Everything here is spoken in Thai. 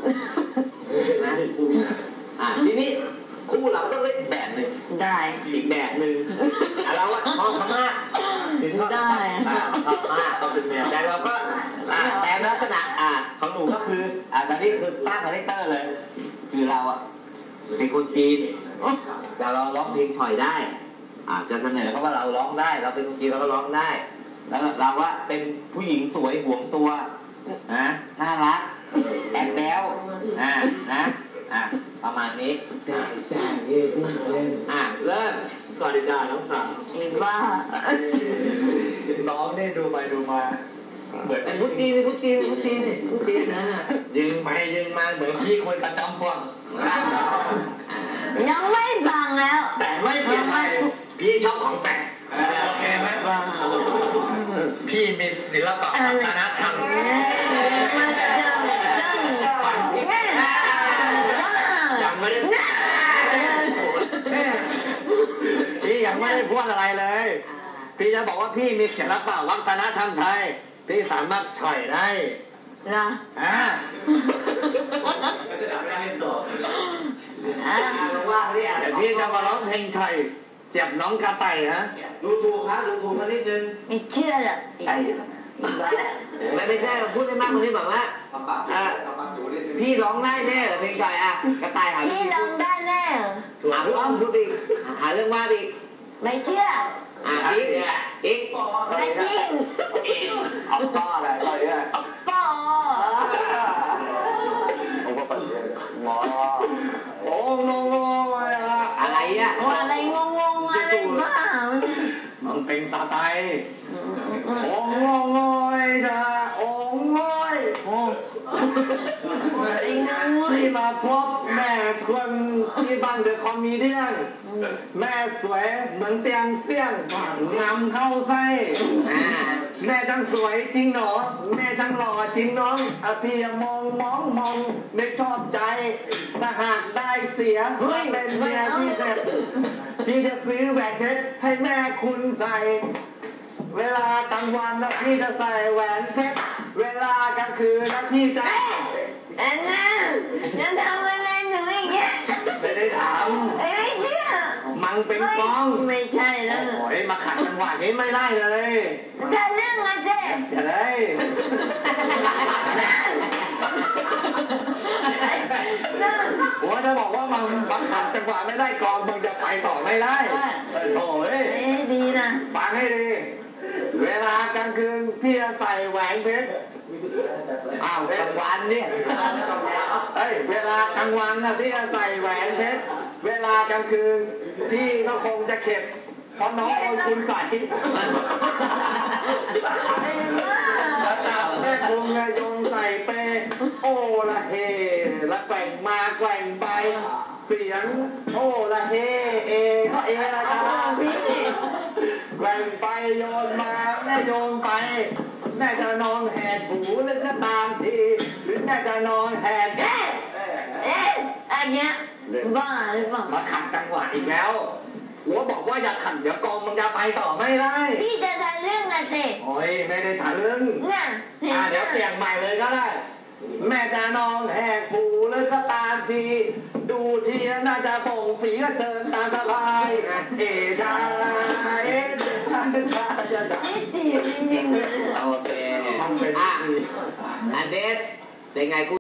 นะทีนี้คู่เราต้องเล่นอีกแบบหนึ่งได้อีกแบบหนึ่งเราอะชอบมากคือชอบมากแต่เราก็แต่ลักษณะของหนูก็คือตอนนี้คือสร้างคาแรคเตอร์เลยคือเราอะเป็นคนจีนแต่เราร้องเพลงฉ่อยได้จะเสนอเขาว่าเราร้องได้เราเป็นคนจีนเราก็ร้องได้แล้วเราว่าเป็นผู้หญิงสวยหวงตัวนะน่ารักแอบแบ๊วนะประมาณนี้เริ่มสวัสดีจ้าน้องสาวบ้าน้องนี่ดูไปดูมาเหมือนพุทธีนะยิงไปยิงมาเหมือนพี่คนกระจำปองยังไม่ฟังแล้วแต่ไม่เปลี่ยนไปพี่ชอบของแปลกโอเคไหมพี่มีศิลปะวัฒนธรรมยังไม่ได้พี่ยังไม่ได้พูดอะไรเลยพี่จะบอกว่าพี่มีศิลปะวัฒนธรรมไทยพี่สามารถฉ่อยได้นะแต่พี่จะมาร้องเพลงฉ่อยเจ็บน้องกระต่ายนะดูถูกครับดูถูกมานิดนึงไม่เชื่อหรอกไม่ใช่พูดได้มากกว่านี้แบบว่าพี่ร้องได้แน่เหรอเพลงฉ่อยกระต่ายหาพี่ร้องได้แน่หาเรื่องพูดดิหาเรื่องว่าดิไม่เชื่ออีกไม่จริงเอาป้ออะไรก็เยอะป้อผมก็เปิดหมอโอ้งงอะไรอะไรงงอะไรบ้ามันเป็นสไตล์โอ้งจ้าโอ้ยพี่มาพบแม่คนที่บ้านเดอะคอมเมเดี้ยนแม่สวยเหมือนเตียงเสี่ยงงามเข้าไส้แม่จังสวยจริงหนอแม่จังหล่อจริงน้องพี่มองไม่ชอบใจถ้าหากได้เสียเป็นเมียพี่เสร็จพี่จะซื้อแหวนเพชรให้แม่คุณใส่เวลากลางวันนะพี่จะใส่แหวนเพชรเวลากลางคืนนะพี่จะจะทำอะไรหนูอีกเนี่ยไม่ได้ถามไม่เชื่อมังเป็นกองไม่ใช่แล้วโอ้ยมาขัดจังหวะนี้ไม่ได้เลยจะเรื่องอะไรเจ๊อย่าได้ผมจะบอกว่ามันมาขัดจังหวะไม่ได้กองมึงจะไปต่อไม่ได้โถ่ดีนะฟังให้ดีเวลากลางคืนพี่จะใส่แหวนเพชรกลางวันเนี่ยเวลากลางวันนะพี่จะใส่แหวนเพชรเวลากลางคืนพี่ก็คงจะเข็ดเพราะน้องคนคุณใส่แล้วจับแม่คุงโยงใส่เปโอละเฮละแกว่งมาแกว่งไปเสียงโอละเฮเอก็เอละจ้าพี่แกว่งไปโยนมาแม่โยนไปแม่จะนอนแหกหูหรือก็ตามทีหรือแม่จะนอนแหกอันเนี้ยบ้าหรือเปล่ามาขัดจังหวะอีกแล้วหัวบอกว่าอย่าขัดเดี๋ยวกองมันจะไปต่อไม่ได้พี่จะทำเรื่องอะไรโอ้ยไม่ได้ทำเรื่องเดี๋ยวเปลี่ยนใหม่เลยก็ได้แม่จะนอนแหกหูหรือก็ตามทีดูทีน่าจะโป่งฝีก็เชิญตามสบายชาจริงๆโอเคมันเป็นอันเด็ดเป็นไง